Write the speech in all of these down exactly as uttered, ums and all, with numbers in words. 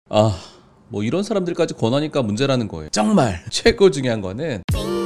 아, 뭐 이런 사람들까지 권하니까 문제라는 거예요. 정말 최고 중요한 거는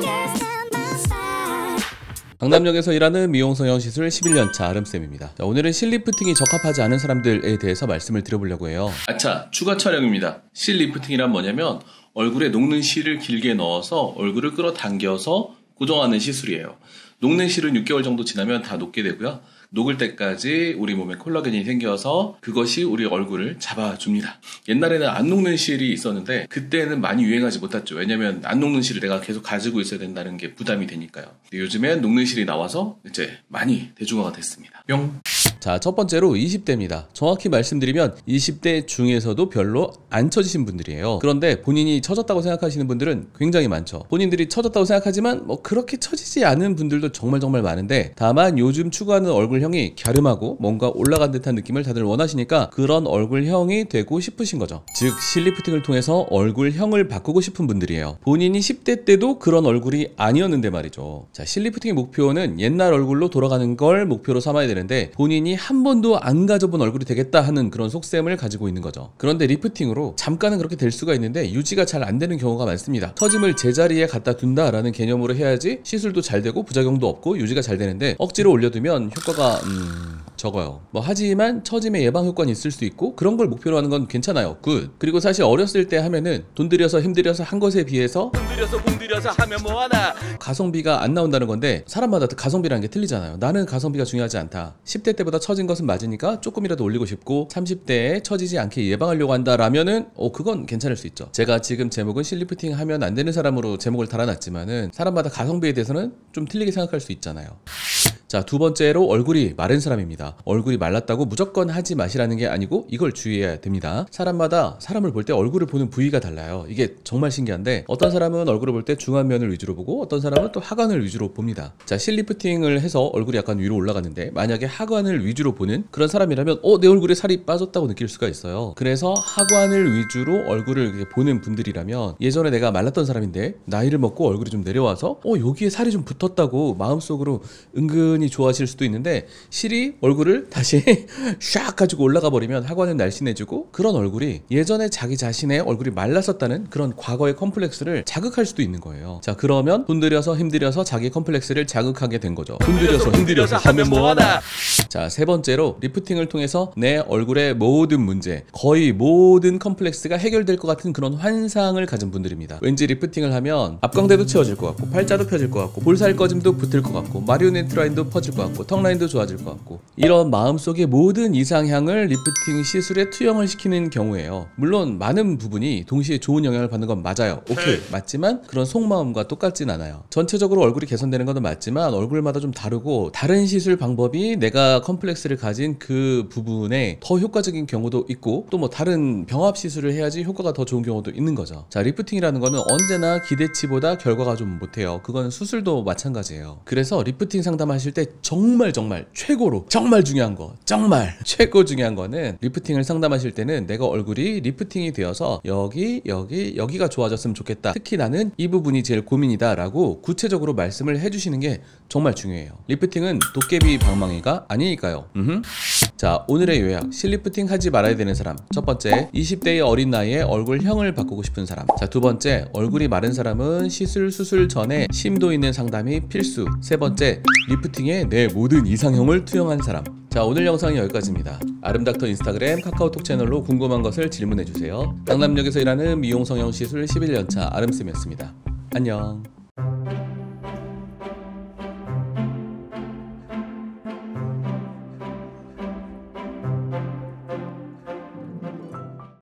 강남역에서 일하는 미용 성형 시술 십일 년 차 아름쌤입니다. 자, 오늘은 실리프팅이 적합하지 않은 사람들에 대해서 말씀을 드려보려고 해요. 아차, 추가 촬영입니다. 실리프팅이란 뭐냐면 얼굴에 녹는 실을 길게 넣어서 얼굴을 끌어당겨서 고정하는 시술이에요. 녹는 실은 육 개월 정도 지나면 다 녹게 되고요. 녹을 때까지 우리 몸에 콜라겐이 생겨서 그것이 우리 얼굴을 잡아줍니다. 옛날에는 안 녹는 실이 있었는데 그때는 많이 유행하지 못했죠. 왜냐면 안 녹는 실을 내가 계속 가지고 있어야 된다는 게 부담이 되니까요. 요즘엔 녹는 실이 나와서 이제 많이 대중화가 됐습니다. 뿅! 자, 첫 번째로 이십 대입니다. 정확히 말씀드리면 이십 대 중에서도 별로 안 처지신 분들이에요. 그런데 본인이 처졌다고 생각하시는 분들은 굉장히 많죠. 본인들이 처졌다고 생각하지만 뭐 그렇게 처지지 않은 분들도 정말 정말 많은데, 다만 요즘 추구하는 얼굴형이 갸름하고 뭔가 올라간 듯한 느낌을 다들 원하시니까 그런 얼굴형이 되고 싶으신 거죠. 즉 실리프팅을 통해서 얼굴형을 바꾸고 싶은 분들이에요. 본인이 십 대 때도 그런 얼굴이 아니었는데 말이죠. 자, 실리프팅의 목표는 옛날 얼굴로 돌아가는 걸 목표로 삼아야 되는데 본인이 한 번도 안 가져본 얼굴이 되겠다 하는 그런 속셈을 가지고 있는 거죠. 그런데 리프팅으로 잠깐은 그렇게 될 수가 있는데 유지가 잘 안 되는 경우가 많습니다. 처짐을 제자리에 갖다 둔다라는 개념으로 해야지 시술도 잘 되고 부작용도 없고 유지가 잘 되는데 억지로 올려두면 효과가 음... 적어요. 뭐 하지만 처짐의 예방 효과는 있을 수 있고 그런 걸 목표로 하는 건 괜찮아요. 굿. 그리고 사실 어렸을 때 하면은 돈 들여서 힘들여서 한 것에 비해서 돈 들여서 공들여서 하면 뭐하나 가성비가 안 나온다는 건데, 사람마다 가성비라는 게 틀리잖아요. 나는 가성비가 중요하지 않다. 십 대 때보다 처진 것은 맞으니까 조금이라도 올리고 싶고 삼십 대에 처지지 않게 예방하려고 한다라면은 어 그건 괜찮을 수 있죠. 제가 지금 제목은 실리프팅 하면 안 되는 사람으로 제목을 달아놨지만은 사람마다 가성비에 대해서는 좀 틀리게 생각할 수 있잖아요. 자, 두 번째로 얼굴이 마른 사람입니다. 얼굴이 말랐다고 무조건 하지 마시라는 게 아니고 이걸 주의해야 됩니다. 사람마다 사람을 볼 때 얼굴을 보는 부위가 달라요. 이게 정말 신기한데 어떤 사람은 얼굴을 볼 때 중안면을 위주로 보고 어떤 사람은 또 하관을 위주로 봅니다. 자, 실리프팅을 해서 얼굴이 약간 위로 올라갔는데 만약에 하관을 위주로 보는 그런 사람이라면 어, 내 얼굴에 살이 빠졌다고 느낄 수가 있어요. 그래서 하관을 위주로 얼굴을 이렇게 보는 분들이라면 예전에 내가 말랐던 사람인데 나이를 먹고 얼굴이 좀 내려와서 어, 여기에 살이 좀 붙었다고 마음속으로 은근히 좋아하실 수도 있는데, 실이 얼굴을 다시 샥 가지고 올라가 버리면 하관은 날씬해지고 그런 얼굴이 예전에 자기 자신의 얼굴이 말랐었다는 그런 과거의 컴플렉스를 자극할 수도 있는 거예요. 자, 그러면 돈 들여서 힘들여서 자기 컴플렉스를 자극하게 된 거죠. 돈 들여서 힘들여서 하면 뭐하나. 자, 세 번째로 리프팅을 통해서 내 얼굴의 모든 문제, 거의 모든 컴플렉스가 해결될 것 같은 그런 환상을 가진 분들입니다. 왠지 리프팅을 하면 앞광대도 채워질 것 같고 팔자도 펴질 것 같고 볼살 꺼짐도 붙을 것 같고 마리오네트 라인도 퍼질 것 같고 턱 라인도 좋아질 것 같고, 이런 마음속의 모든 이상향을 리프팅 시술에 투영을 시키는 경우에요. 물론 많은 부분이 동시에 좋은 영향을 받는 건 맞아요. 오케이, 맞지만 그런 속마음과 똑같진 않아요. 전체적으로 얼굴이 개선되는 것도 맞지만 얼굴마다 좀 다르고 다른 시술 방법이 내가 컴플렉스를 가진 그 부분에 더 효과적인 경우도 있고 또 뭐 다른 병합 시술을 해야지 효과가 더 좋은 경우도 있는 거죠. 자, 리프팅이라는 거는 언제나 기대치보다 결과가 좀 못해요. 그건 수술도 마찬가지예요. 그래서 리프팅 상담하실 때 정말 정말 최고로 정말 중요한 거, 정말 최고 중요한 거는 리프팅을 상담하실 때는 내가 얼굴이 리프팅이 되어서 여기 여기 여기가 좋아졌으면 좋겠다, 특히 나는 이 부분이 제일 고민이다 라고 구체적으로 말씀을 해주시는 게 정말 중요해요. 리프팅은 도깨비 방망이가 아니니까요. 음흠. 자, 오늘의 요약. 실리프팅 하지 말아야 되는 사람. 첫 번째, 이십 대의 어린 나이에 얼굴형을 바꾸고 싶은 사람. 자, 두 번째, 얼굴이 마른 사람은 시술 수술 전에 심도 있는 상담이 필수. 세 번째, 리프팅에 내 모든 이상형을 투영한 사람. 자, 오늘 영상은 여기까지입니다. 아름닥터 인스타그램, 카카오톡 채널로 궁금한 것을 질문해주세요. 강남역에서 일하는 미용 성형 시술 십일 년 차 아름쌤이었습니다. 안녕.